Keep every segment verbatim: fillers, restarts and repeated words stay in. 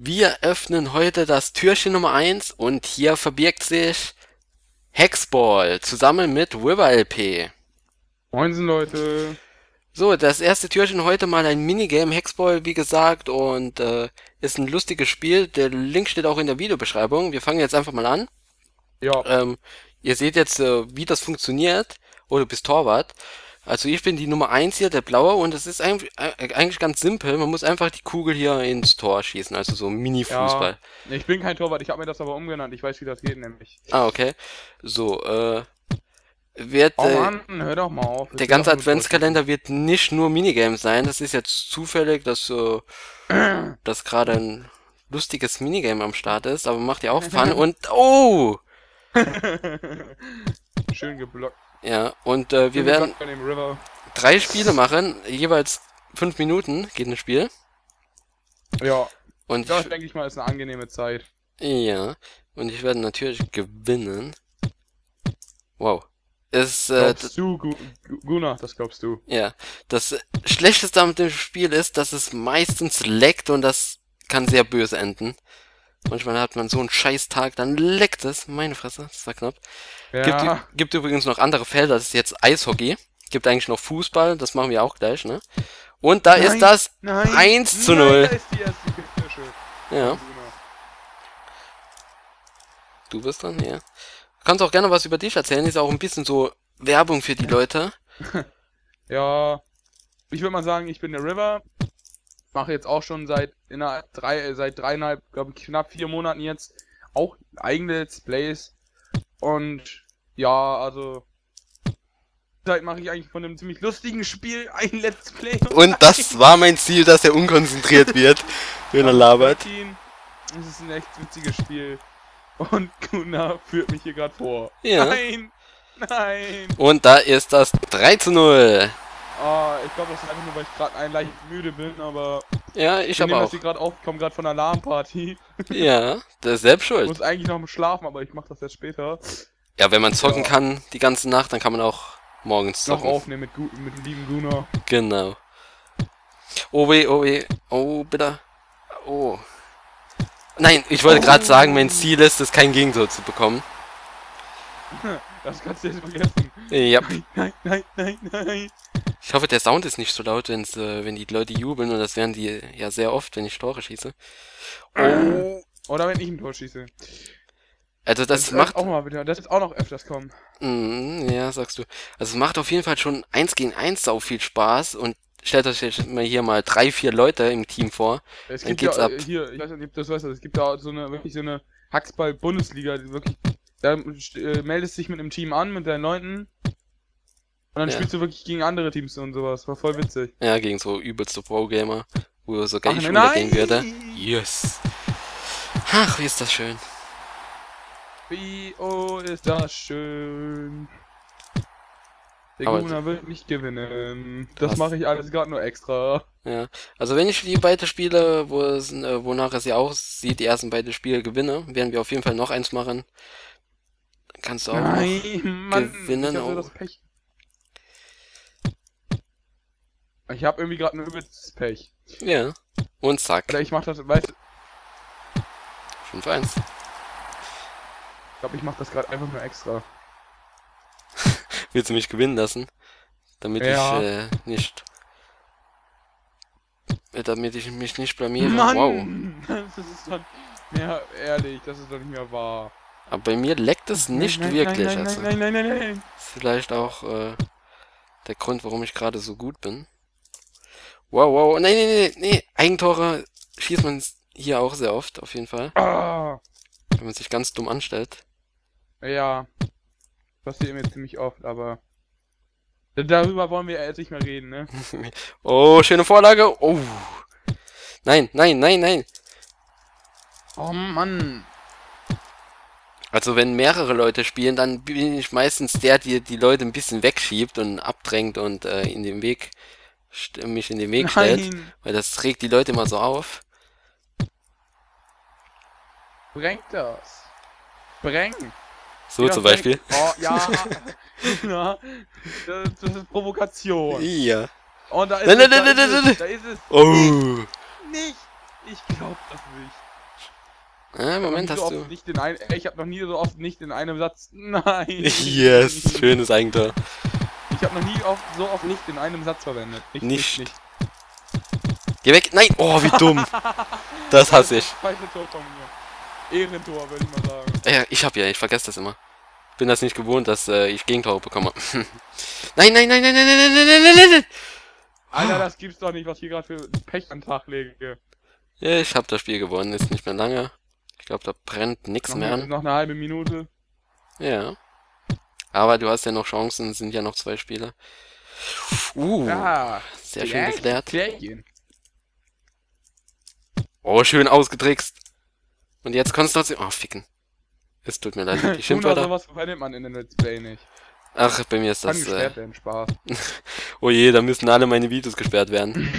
Wir öffnen heute das Türchen Nummer eins und hier verbirgt sich Hexball zusammen mit River L P. Moinsen, Leute. So, das erste Türchen heute mal ein Minigame Hexball, wie gesagt, und äh, ist ein lustiges Spiel. Der Link steht auch in der Videobeschreibung. Wir fangen jetzt einfach mal an. Ja, Ähm, Ihr seht jetzt, äh, wie das funktioniert. Oh, du bist Torwart. Also ich bin die Nummer eins hier, der Blaue, und es ist eigentlich, äh, eigentlich ganz simpel. Man muss einfach die Kugel hier ins Tor schießen, also so ja. Mini-Fußball. Ich bin kein Torwart, ich habe mir das aber umgenannt. Ich weiß, wie das geht, nämlich. Ah, okay. So, äh, wird, Oh äh, Mann, hör doch mal auf. Ich der will doch ganze nur Adventskalender wird nicht nur Minigames sein. Das ist jetzt zufällig, dass, äh, durchschießen. dass gerade ein lustiges Minigame am Start ist, aber macht ja auch Fun und, oh! Schön geblockt. Ja, und äh, wir Schön werden geblockt von dem River. drei Spiele machen, jeweils fünf Minuten geht ein Spiel. Ja, Und das ich, denke ich mal ist eine angenehme Zeit. ja, und ich werde natürlich gewinnen. Wow. Ist, äh, d- Glaubst du, Gu Gu- Gunnar, das glaubst du. ja, das Schlechteste an dem Spiel ist, dass es meistens leckt und das kann sehr böse enden. Manchmal hat man so einen scheiß Tag, dann leckt es. Meine Fresse, das war knapp. Gibt, ü- Ja, gibt übrigens noch andere Felder, das ist jetzt Eishockey. Gibt eigentlich noch Fußball, das machen wir auch gleich, ne? Und da ist nein, das nein, eins zu nein, null. da ist die erste Kirsche. Ja, Gunnar. du bist dran, ja. Du kannst auch gerne was über dich erzählen, ist auch ein bisschen so Werbung für die Leute. Ja, ich würde mal sagen, ich bin der River. Mache jetzt auch schon seit in einer drei, äh, seit dreieinhalb, glaube ich, knapp vier Monaten jetzt auch eigene Let's Plays. Und ja, also seit mache ich eigentlich von einem ziemlich lustigen Spiel ein Let's Play. Und das war mein Ziel, dass er unkonzentriert wird, wenn er labert. Es ist ein echt witziges Spiel. Und Gunnar führt mich hier gerade vor. Ja. Nein! Nein! Und da ist das drei zu null. Ah, ich glaube, das ist einfach nur, weil ich gerade ein leicht müde bin, aber Ja, ich ich habe nehme auch. das hier gerade auf, ich komme gerade von der Alarmparty. Ja, der ist selbst Ich schuld. muss eigentlich noch schlafen, aber ich mache das jetzt später. Ja, wenn man zocken Ja. kann die ganze Nacht, dann kann man auch morgens Noch zocken. aufnehmen mit, gu- mit dem lieben Gunnar. Genau. Oh weh, oh weh. Oh, bitte. Oh. Nein, ich wollte gerade sagen, mein Ziel ist es, kein Gegentor zu bekommen. Das kannst du jetzt vergessen. Ja. Nein, nein, nein, nein. Ich hoffe, der Sound ist nicht so laut, wenn's, äh, wenn die Leute jubeln, und das werden die ja sehr oft, wenn ich Tore schieße. Oh. Oder wenn ich ein Tor schieße. Also das Das macht... auch mal wieder. Das wird auch noch öfters kommen. Mm, ja, sagst du. Also es macht auf jeden Fall schon eins gegen eins sau viel Spaß, und stellt euch jetzt mal hier mal drei, vier Leute im Team vor. Es Dann gibt geht's ja ab. äh, hier, ich weiß nicht, ob du das weißt, es gibt da so eine wirklich so eine Hacksball-Bundesliga, die wirklich. Da äh, meldest dich mit einem Team an, mit deinen Leuten. Und dann Ja. spielst du wirklich gegen andere Teams und sowas. War voll witzig. Ja, gegen so übelste Pro-Gamer, wo sogar Ach, ich nein! untergehen würde. Yes. Ach, wie ist das schön. Wie, oh, ist das schön. Der Aber- Gunnar wird nicht gewinnen. Das Krass. mache ich alles gerade nur extra. Ja, also wenn ich die beiden Spiele, wo es, äh, wonach es ja aussieht, die ersten beiden Spiele gewinne, werden wir auf jeden Fall noch eins machen. Dann kannst du auch noch Nein, Mann, gewinnen. ich hab so Oh. das Pech. Ich habe irgendwie gerade ein übelstes Pech. Ja. Und zack. Oder ich mach das, weißt du, fünf eins. ich glaube, ich mach das gerade einfach nur extra. Willst du mich gewinnen lassen? Damit Ja. ich äh, nicht. äh, Damit ich mich nicht blamiere. Mann! Wow. Das ist doch. Ja, ehrlich, das ist doch nicht mehr wahr. Aber bei mir leckt es nicht nein, wirklich. Nein, nein, also. nein, nein, nein, nein, nein. Ist vielleicht auch äh, der Grund, warum ich gerade so gut bin. Wow, wow. Nein, nein, nein, nee. Eigentore schießt man hier auch sehr oft, auf jeden Fall. Ah, Wenn man sich ganz dumm anstellt. ja. Passiert mir ziemlich oft, aber. Darüber wollen wir jetzt nicht mehr reden, ne? Oh, schöne Vorlage. Oh. Nein, nein, nein, nein. Oh Mann. Also wenn mehrere Leute spielen, dann bin ich meistens der, der die Leute ein bisschen wegschiebt und abdrängt und äh, in den Weg, st- mich in den Weg stellt. Nein. Weil das regt die Leute immer so auf. Brengt das. Brengt. So Ja, zum brengt- Beispiel. Oh, ja. Ja. Das, das ist Provokation. Ja. Und da ist Nein, es, nein, da nein, ist nein, es, nein. da ist es. Oh. Nicht. Ich glaub das nicht. Ah, Moment, hast so du... Nicht in ein, ich habe noch nie so oft nicht in einem Satz... Nein! Yes, schönes Eigentor. Ich habe noch nie oft, so oft nicht in einem Satz verwendet. Nicht, Nicht. nicht, nicht. Geh weg! Nein! Oh, wie dumm! Das hasse ich. Falsche Tor von mir. Ehrentor, würde ich mal sagen. Ja, ich hab ja, ich vergesse das immer. Bin das nicht gewohnt, dass äh, ich Gegentore bekomme. Nein, nein, nein, nein, nein, nein, nein, nein, nein, nein, nein! Alter, das gibt's doch nicht, was ich hier gerade für Pech an den Tag lege. Ja, ich hab das Spiel gewonnen, ist nicht mehr lange. Ich glaube, da brennt nichts Noch, mehr eine, an. noch eine halbe Minute. Ja. Aber du hast ja noch Chancen, es sind ja noch zwei Spiele. Uh, Ja, sehr schön geklärt. Klärchen. Oh, schön ausgetrickst. Und jetzt Konzentration. Oh, ficken. Es tut mir leid, die Tun oder Schimpfwörter. sowas verwendet man in den Let's Play nicht. Ach, bei mir ist Kann das... gesperrt Äh, werden, Spaß. oh je, da müssen alle meine Videos gesperrt werden.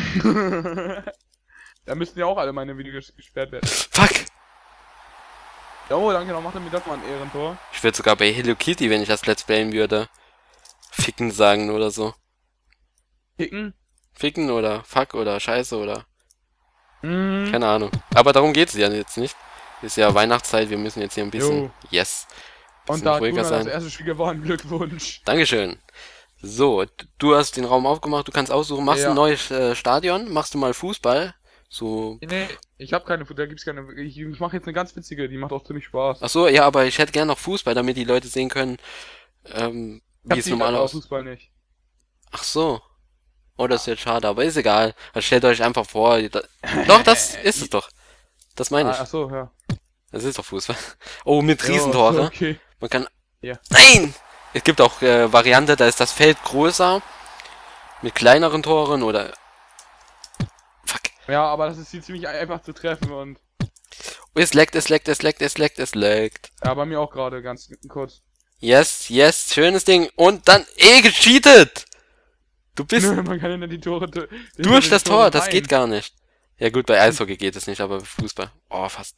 Da müssten ja auch alle meine Videos gesperrt werden. Fuck! Jo, danke, dann macht er mir das mal ein Ehrentor. Ich würde sogar bei Hello Kitty, wenn ich das Let's Playen würde, ficken sagen oder so. Kicken? Ficken oder fuck oder scheiße oder... Mhm. Keine Ahnung. Aber darum geht es ja jetzt nicht. Ist ja Weihnachtszeit, wir müssen jetzt hier ein bisschen... Jo. Yes. Und Bisschen da hat ruhiger Gunnar das sein. erste Spiel gewonnen. Glückwunsch. Dankeschön. So, d- du hast den Raum aufgemacht, du kannst aussuchen, machst du Ja. ein neues äh, Stadion, machst du mal Fußball, so... Nee, ich habe keine, da gibt's keine, ich, ich mache jetzt eine ganz witzige, die macht auch ziemlich Spaß. Ach so, ja, aber ich hätte gern noch Fußball, damit die Leute sehen können, ähm, Ich wie hab es die normal aber aus... Fußball nicht. Ach so. Oh, das ist jetzt schade, aber ist egal. Also stellt euch einfach vor, da... Doch, das ist es doch. Das meine Ah, ich. ach so, ja. Das ist doch Fußball. Oh, mit Jo, Riesentore. okay. Man kann... Ja. Nein! Es gibt auch äh, Variante, da ist das Feld größer, mit kleineren Toren oder... Fuck. Ja, aber das ist hier ziemlich einfach zu treffen und... Oh, es leckt, es leckt, es leckt, es leckt, es leckt. Ja, bei mir auch gerade ganz kurz. Yes, yes, schönes Ding. Und dann... Eh, gecheatet! Du bist Nö, man kann ja die Tore... Die durch die das Tore Tor, das rein. geht gar nicht. Ja gut, bei Eishockey geht es nicht, aber Fußball. Oh, fast.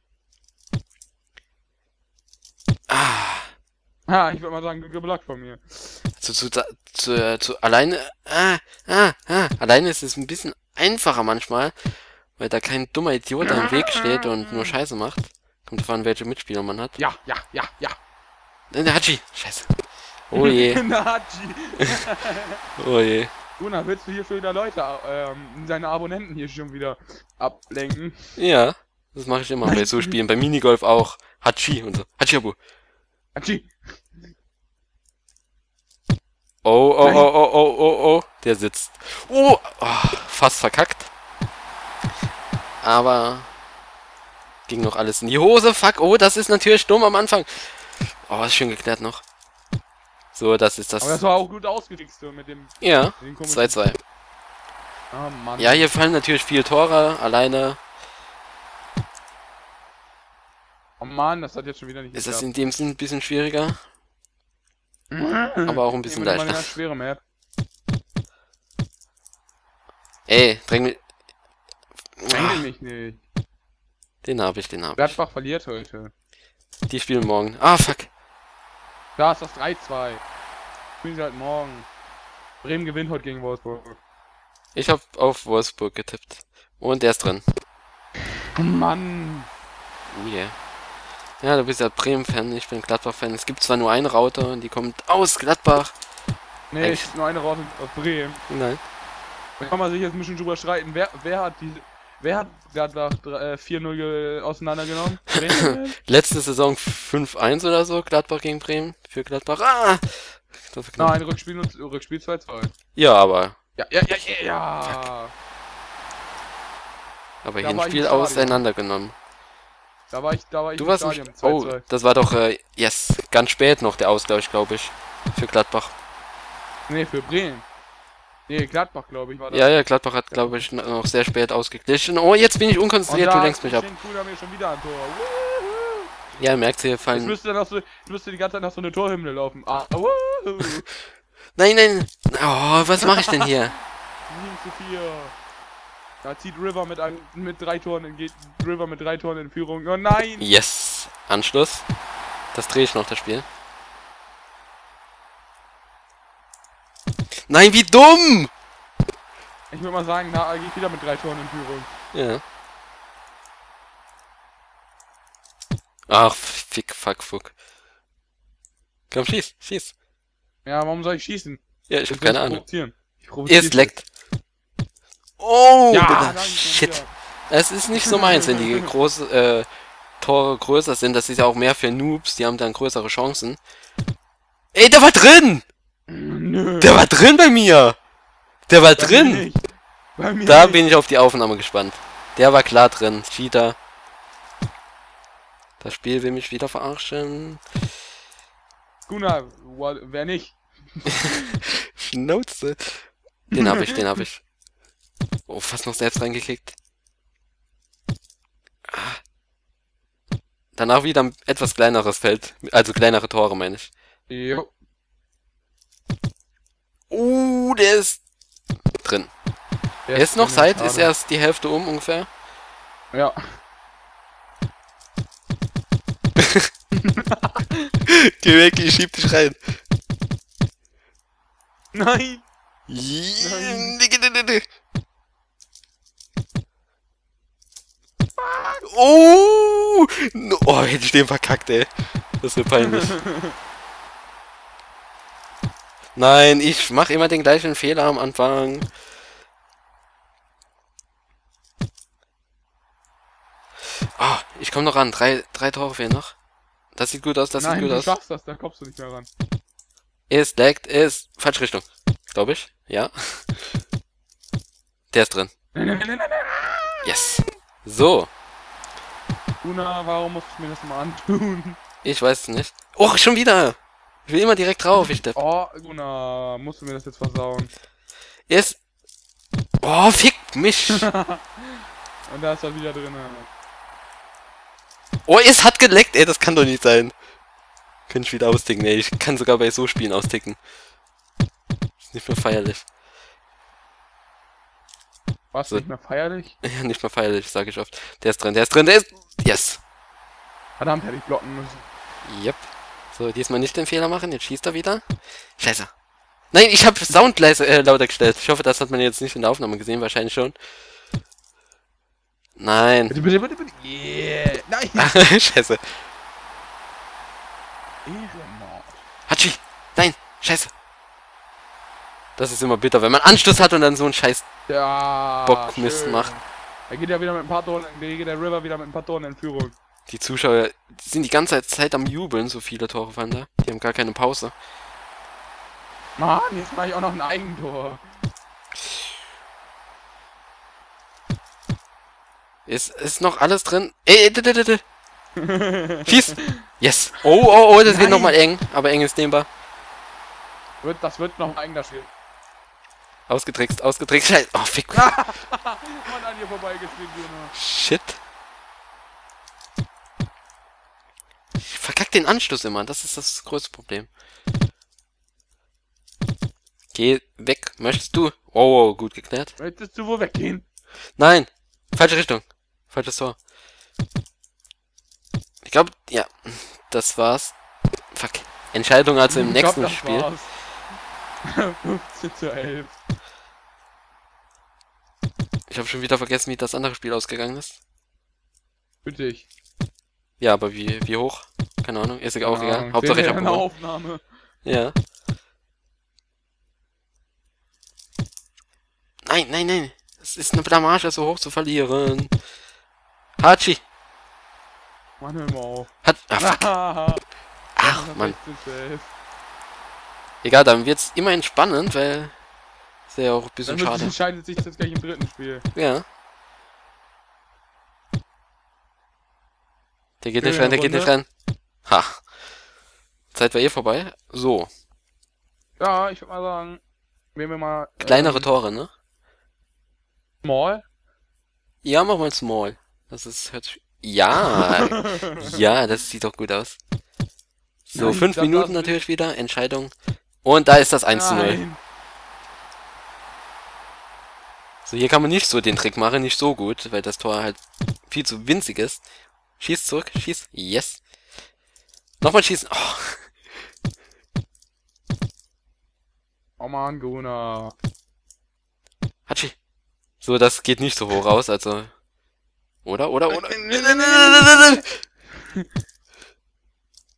Ah. Ah, ich würde mal sagen, good luck von mir. Zu, zu, zu, äh, zu alleine, ah, ah, ah, alleine ist es ein bisschen einfacher manchmal, weil da kein dummer Idiot im Weg steht und nur Scheiße macht. Kommt drauf an, welche Mitspieler man hat. Ja, ja, ja, ja. Äh, Der Hachi, Scheiße. Oh je, Naji. oh je. Gunnar, willst du hier schon wieder Leute, ähm, deine Abonnenten hier schon wieder ablenken? Ja, das mache ich immer bei so Spielen, bei Minigolf auch. Hachi und so. Hachiabu. Atschi. Oh, oh, Nein. oh, oh, oh, oh, oh. Der sitzt. Oh, oh, fast verkackt. Aber ging noch alles in die Hose. Fuck, oh, das ist natürlich dumm am Anfang. Oh, ist schön geklärt noch. So, das ist das. Aber das war auch gut ausgewichst so mit dem, Ja, mit dem komischen... zwei zwei. Ah, Mann. Ja, hier fallen natürlich viele Tore. Alleine Oh Mann, das hat jetzt schon wieder nicht ist das geklappt. in dem Sinn ein bisschen schwieriger. Aber auch ein bisschen Nehmen wir mal eine leichter. ganz schwere Map. Ey, dräng mich. Dränge mich nicht. Den hab ich, den hab ich. Gladbach verliert heute. Die spielen morgen. Ah, fuck. Da ist das drei zwei. Spielen sie halt morgen. Bremen gewinnt heute gegen Wolfsburg. Ich hab auf Wolfsburg getippt. Und der ist drin. Oh Mann. Oh yeah. Ja, du bist ja Bremen-Fan, ich bin Gladbach-Fan. Es gibt zwar nur eine Raute und die kommt aus Gladbach. Nee, Eigentlich- es ist nur eine Raute aus Bremen. Nein. Da kann man sich jetzt ein bisschen drüber streiten. Wer, wer hat die... Wer hat Gladbach äh, vier null ge- auseinandergenommen? Bremen? Letzte Saison fünf eins oder so, Gladbach gegen Bremen. Für Gladbach. Ah! Das war knapp. Nein, Rückspiel, nur- Rückspiel zwei zwei. Ja, aber. Ja, ja, ja, ja, ja. Aber Da hier ein war ich Spiel im Stadion. auseinandergenommen. Da war ich, da war ich Du im warst im Stadion. St Oh, zwei zwei. das war doch, äh, yes, ganz spät noch der Ausgleich, glaube ich. Für Gladbach. Nee, für Bremen. Nee, Gladbach, glaube ich, war das. Ja, ja, Gladbach hat, glaube ich, noch sehr spät ausgeglichen. Oh, jetzt bin ich Und unkonzentriert, da du lenkst mich ab. Kuda mir schon wieder ein Tor. Wuhu. Ja, merkt ihr, Jetzt fallen. müsste dann noch so, jetzt müsste die ganze Zeit nach so eine Torhymne laufen. Ah, wuhu. Nein, nein. Oh, was mache ich denn hier? sieben zu vier. Da zieht River mit einem, mit drei Toren in, geht River mit drei Toren in Führung. Oh nein! Yes. Anschluss. Das drehe ich noch, das Spiel. Nein, wie dumm! Ich würde mal sagen, da geht wieder mit drei Toren in Führung. Ja. Ach, fick, fuck, fuck. Komm, schieß, schieß. Ja, warum soll ich schießen? Ja, ich hab will keine dich Ahnung. provozieren. Ich provoziere Es leckt. Oh, Ja, bitte. danke, Shit. wieder. Es ist nicht so meins, wenn die große, äh, Tore größer sind. Das ist ja auch mehr für Noobs, die haben dann größere Chancen. Ey, der war drin! Nö. Der war drin bei mir! Der war Bei mir drin! nicht. Bei mir Da nicht. bin ich auf die Aufnahme gespannt. Der war klar drin. Cheater. Das Spiel will mich wieder verarschen. Gunnar, what, wer nicht? Schnauze. Den hab ich, den hab ich. Oh, fast noch selbst reingekickt. Ah. Danach wieder ein etwas kleineres Feld. Also kleinere Tore, meine ich. Jo. Uh, der ist drin. Der Er ist noch drin, Zeit, schade. ist erst die Hälfte um ungefähr. Ja. Geh weg, ich schieb dich rein. Nein. Nein. Oh! Oh, hätte ich den verkackt, ey. Das wird peinlich. Nein, ich mach immer den gleichen Fehler am Anfang. Ah, ich komme noch ran. Drei, drei Tore fehlen noch. Das sieht gut aus, das Nein, sieht gut du aus. schaffst das, da kommst du nicht mehr ran. Ist laggt, ist falsche Richtung. Glaube ich. Ja. Der ist drin. Nein, nein, nein, nein, nein. Yes. So. Gunnar, warum musst du mir das mal antun? Ich weiß es nicht. Oh, schon wieder. Ich will immer direkt drauf, ich depp. Oh, Gunnar, musst du mir das jetzt versauen? Ist. Oh, fick mich. Und da ist er wieder drin. Oh, es hat geleckt, ey, das kann doch nicht sein. Könnte ich wieder austicken, ey. Ich kann sogar bei so Spielen austicken. Ist nicht mehr feierlich. Warst So. du nicht mehr feierlich? Ja, nicht mehr feierlich, sage ich oft. Der ist drin, der ist drin, der ist. Yes. Verdammt, hätte ich blocken müssen. Yep. So, diesmal nicht den Fehler machen, jetzt schießt er wieder. Scheiße. Nein, ich habe Sound leise, äh, lauter gestellt. Ich hoffe, das hat man jetzt nicht in der Aufnahme gesehen, wahrscheinlich schon. Nein. Bitte, bitte, bitte, bitte. Yeah. Nein. Scheiße. Ehrenmord. Hatschi. Nein, scheiße. Das ist immer bitter, wenn man Anschluss hat und dann so einen scheiß Ja. Bockmist schön. macht. Er geht ja wieder mit ein paar Toren, der geht der River wieder mit ein paar Toren in Führung. Die Zuschauer die sind die ganze Zeit am Jubeln, so viele Tore fallen da. Die haben gar keine Pause. Mann, jetzt mache ich auch noch ein Eigentor. Ist, ist noch alles drin? Ey, ey, d -d -d -d. Schieß! Yes! Oh, oh, oh, das wird Nein. nochmal eng, aber eng ist dehnbar. Wird, das wird noch ein eigener Spiel. Ausgetrickst, ausgetrickst. Scheiße. Oh, fick. Mann, an dir vorbeigespielt, Gunnar. Shit. Ich verkack den Anschluss immer, das ist das größte Problem. Geh weg, möchtest du? Oh, oh, gut geklärt. Möchtest du wohl weggehen? Nein, falsche Richtung. Falsches Tor. Ich glaube, ja, das war's. Fuck. Entscheidung also im Ich glaub, nächsten das Spiel. war's. fünfzehn zu elf. Ich habe schon wieder vergessen, wie das andere Spiel ausgegangen ist. Bitte ich. Ja, aber wie, wie hoch? Keine Ahnung, ist auch Keine egal. Ahnung, Hauptsache ich sehen habe wir in der gewonnen. Aufnahme. Ja. Nein, nein, nein. Es ist eine Blamage, so hoch zu verlieren. Hachi. Mann, hör mal auf. Hat. Ah, fuck. Ach, Ach, Mann. Egal, dann wird's immerhin spannend, weil. Ist ja auch ein bisschen Dann schade. entscheidet sich das jetzt gleich im dritten Spiel. Ja. Der geht nicht Schöne rein, der geht nicht rein. Ha. Zeit war eh vorbei. So. Ja, ich würde mal sagen, nehmen wir mal. Kleinere ähm, Tore, ne? Small. Ja, mach mal Small. Das ist. Hört sich. Ja. Ja, das sieht doch gut aus. So, Nein, fünf das Minuten darfst du natürlich wieder. Entscheidung. Und da ist das eins zu null. Nein. So, hier kann man nicht so den Trick machen, nicht so gut, weil das Tor halt viel zu winzig ist. Schieß zurück, schieß. Yes. Nochmal schießen. Oh. Oh man, Gunnar. Hatschi. So, das geht nicht so hoch raus, also. Oder, oder, oder.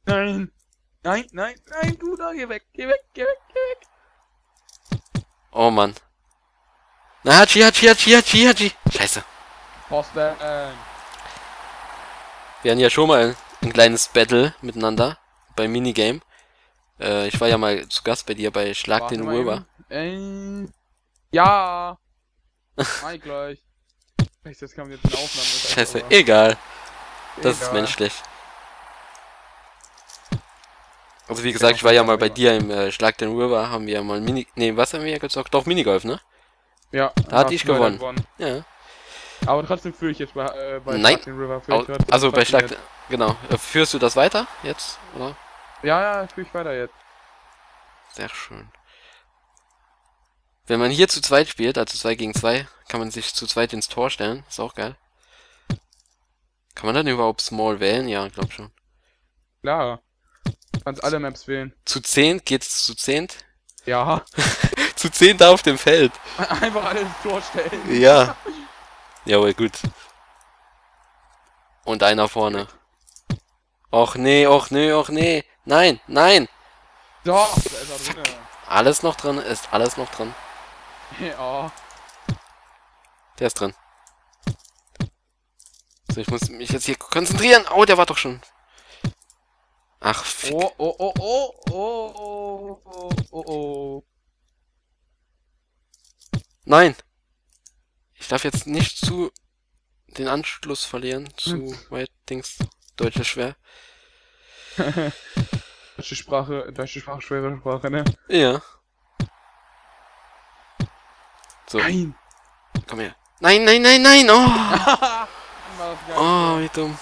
Nein. Nein, nein, nein, du da, geh weg, geh weg, geh weg, geh weg. Oh Mann. Na, Hachi, Hachi, Hachi, Hachi, Hachi. Scheiße. Posten. Wir hatten ja schon mal ein kleines Battle miteinander beim Minigame. Äh, ich war ja mal zu Gast bei dir bei Schlag Warte den mal River. eben. Äh, ja. Mach ich gleich. Echt, das kam jetzt in Aufnahme. Das Scheiße, aber- egal. Das Egal. ist menschlich. Also wie gesagt, ich war ja mal bei dir im äh, Schlag den River, haben wir mal Mini... Ne, was haben wir gezockt? Doch, Minigolf, ne? Ja, Da hatte ich hast du leider gewonnen. Ja. Aber trotzdem führe ich jetzt bei, äh, bei Nein. Schlag den River. Führe Au ich trotzdem- also bei trotzdem Schlag... jetzt. Genau. Äh, Führst du das weiter jetzt? Oder? Ja, ja, führe ich weiter jetzt. Sehr schön. Wenn man hier zu zweit spielt, also zwei gegen zwei, kann man sich zu zweit ins Tor stellen. Ist auch geil. Kann man dann überhaupt Small wählen? Ja, glaub schon. Klar. Du kannst alle Maps wählen. Zu zehn geht's zu zehnt? Ja. Zu zehn da auf dem Feld. Einfach alle ins Tor stellen. Ja. Jawohl, gut. Und einer vorne. Och nee, och nee, och nee. Nein, nein. Doch, da ist er drin. Alles noch drin, ist alles noch drin. Ja. Der ist drin. So, ich muss mich jetzt hier konzentrieren. Oh, der war doch schon. Ach, fick. Oh, oh, oh, oh, oh, oh, oh, oh. Nein. Ich darf jetzt nicht zu den Anschluss verlieren. Zu weit Dings. Deutsch ist schwer. Deutsche Sprache, deutsche Sprache, schwere Sprache, ne? Ja. So, Nein! komm her. Nein, nein, nein, nein. Oh, War das geil. oh wie dumm.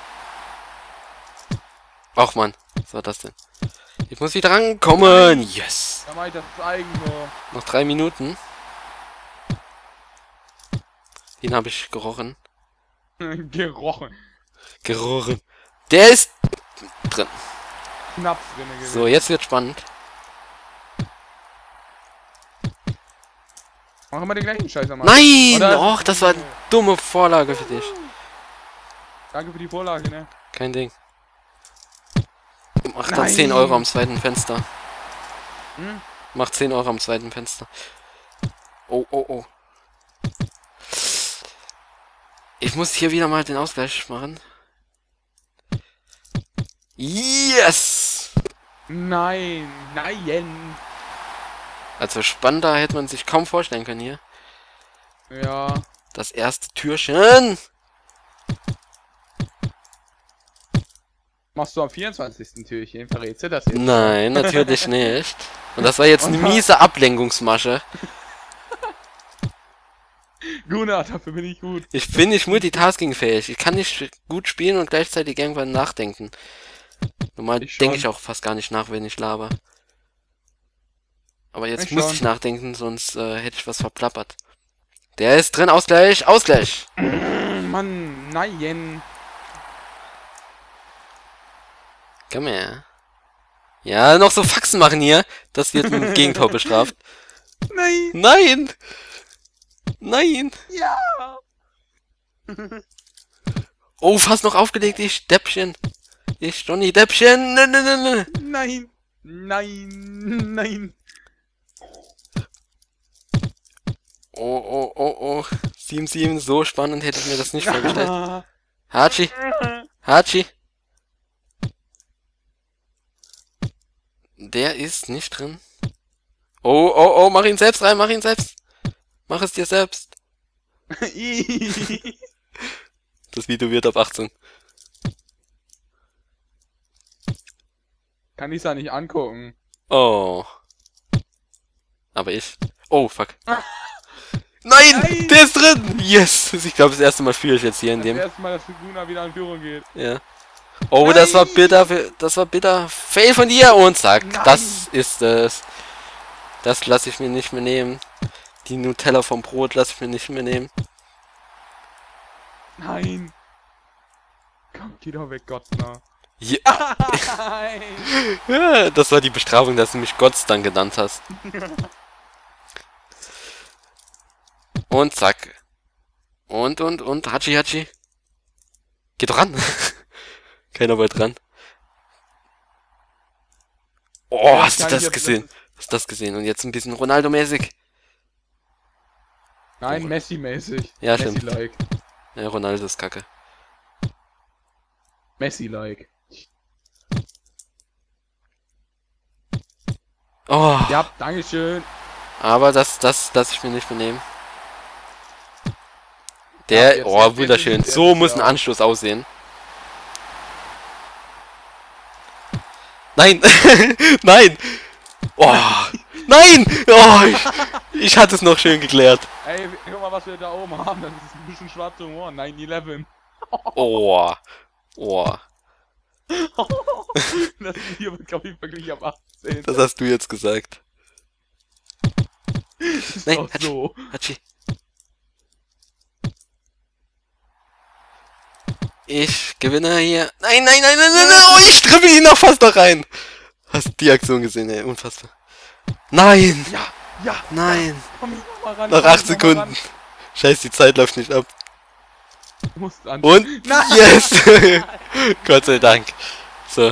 Ach man, was war das denn? Ich muss wieder rankommen. Yes. Da mach ich das Eigentor. Noch drei Minuten. Den habe ich gerochen. Gerochen. Gerochen. Der ist drin. Knapp drin gewesen. So, jetzt wird spannend. Mach immer den gleichen Scheiß am Nein! Oder- Och, das war eine dumme Vorlage für dich. Danke für die Vorlage, ne? Kein Ding. Mach dann Nein. zehn Euro am zweiten Fenster. Hm? Mach zehn Euro am zweiten Fenster. Oh, oh, oh. Ich muss hier wieder mal den Ausgleich machen. Yes! Nein, nein. Also spannender hätte man sich kaum vorstellen können hier. Ja. Das erste Türchen. Machst du am vierundzwanzigsten Türchen? Verrätst du das jetzt? Nein, natürlich nicht. Und das war jetzt eine miese Ablenkungsmasche. Gunnar, dafür bin ich gut. Ich bin nicht multitaskingfähig. Ich kann nicht gut spielen und gleichzeitig irgendwann nachdenken. Normal Ich denke schon. ich auch fast gar nicht nach, wenn ich laber. Aber jetzt Ich muss schon. ich nachdenken, sonst äh, hätte ich was verplappert. Der ist drin, Ausgleich, Ausgleich! Mann, nein. Komm her. Ja, noch so Faxen machen hier. Das wird mit dem Gegentor bestraft. Nein. Nein! Nein! Ja. Oh, fast noch aufgelegt, ich Deppchen. Ich Johnny Deppchen. Nö, nö, nö, nö. Nein. Nein. Nein. Oh, oh, oh, oh. sieben sieben, so spannend hätte ich mir das nicht vorgestellt. Hachi, Hachi. Der ist nicht drin. Oh, oh, oh, mach ihn selbst rein, mach ihn selbst. Mach es dir selbst. Das Video wird ab achtzehn. Kann ich da nicht angucken. Oh. Aber ich. Oh, fuck. Nein, Nein! der ist drin. Yes. Ich glaube, das erste Mal spiele ich jetzt hier in Das dem. erste Mal, dass Gunnar wieder in Führung geht. Ja. Oh, das war Nein! bitter, für- das war bitter. Fail von dir und zack, Nein! das ist es. Das lasse ich mir nicht mehr nehmen. Die Nutella vom Brot lasse ich mir nicht mehr nehmen. Nein. Komm, geh doch weg, Gott, na. Ja, Nein. ja, das war die Bestrafung, dass du mich Gott dann genannt hast. Und zack. Und, und, und, Hachi, Hachi. Geh doch ran. Keiner wollte ran. Oh, Ja, hast du kann das ich jetzt- gesehen? Hast du das gesehen? Und jetzt ein bisschen Ronaldo-mäßig. Nein, Oh. Messi-mäßig. Ja, stimmt. Messi-like. Ja, Ronaldo ist kacke. Messi-like. Oh, Ja, dankeschön. aber das, das, das ich mir nicht benehmen. Ja, Der, jetzt- oh, jetzt- wunderschön. jetzt- So jetzt- muss ein ja. Anstoß aussehen. Nein! Nein! Oh! Nein! Oh, ich, ich hatte es noch schön geklärt. Ey, guck mal, was wir da oben haben. Das ist ein bisschen schwarzer Humor. neun elf. Oh. Oh. Das Video wird, glaube ich, wirklich ab achtzehn. Das hast du jetzt gesagt. Das ist Nein, auch Hatschi. so. Hatschi. Ich gewinne hier. Nein, nein, nein, nein, nein, nein. Oh, ich dribbel ihn noch fast noch rein. Hast du die Aktion gesehen, ey? Unfassbar. Nein! Ja, ja. Nein! Komm ich noch mal ran. Noch komm acht ich noch mal Sekunden. ran. Scheiß, die Zeit läuft nicht ab. Du musst an. Und? Nein! Yes! Gott sei Dank. So.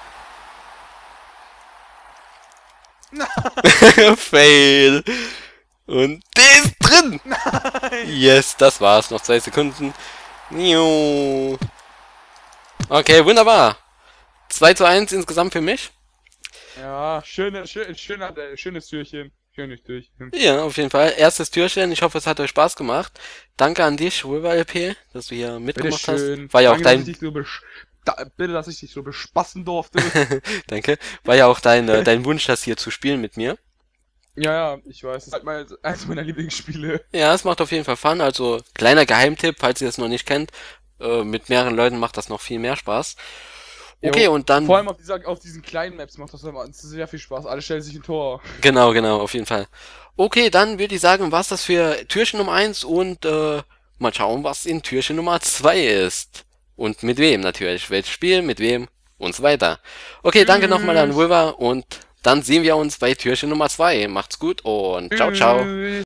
Fail. Und der ist drin! Yes, das war's. Noch zwei Sekunden. Niu. Okay, wunderbar. zwei zu eins insgesamt für mich. Ja, schöne, schön, schöner, äh, schönes Türchen. Schönes Türchen. Ja, auf jeden Fall. Erstes Türchen. Ich hoffe, es hat euch Spaß gemacht. Danke an dich, River L P, dass du hier mitgemacht Bitteschön. hast. War ja auch Danke, dass dein... ich dich so besch da, bitte, dass ich dich so bespaßen durfte. Danke. War ja auch dein, äh, dein Wunsch, das hier zu spielen mit mir. Ja, ja, ich weiß. Das ist halt mal eins meiner Lieblingsspiele. Ja, es macht auf jeden Fall Fun. Also, kleiner Geheimtipp, falls ihr es noch nicht kennt. Äh, mit mehreren Leuten macht das noch viel mehr Spaß. Okay, Jo. und dann... Vor allem auf, dieser, auf diesen kleinen Maps macht das immer sehr viel Spaß. Alle stellen sich ein Tor. Genau, genau, auf jeden Fall. Okay, dann würde ich sagen, was das für Türchen Nummer eins und äh, mal schauen, was in Türchen Nummer zwei ist. Und mit wem natürlich. Welches Spiel, mit wem und so weiter. Okay, danke nochmal an River und dann sehen wir uns bei Türchen Nummer zwei. Macht's gut und ciao, ciao. Tschüss.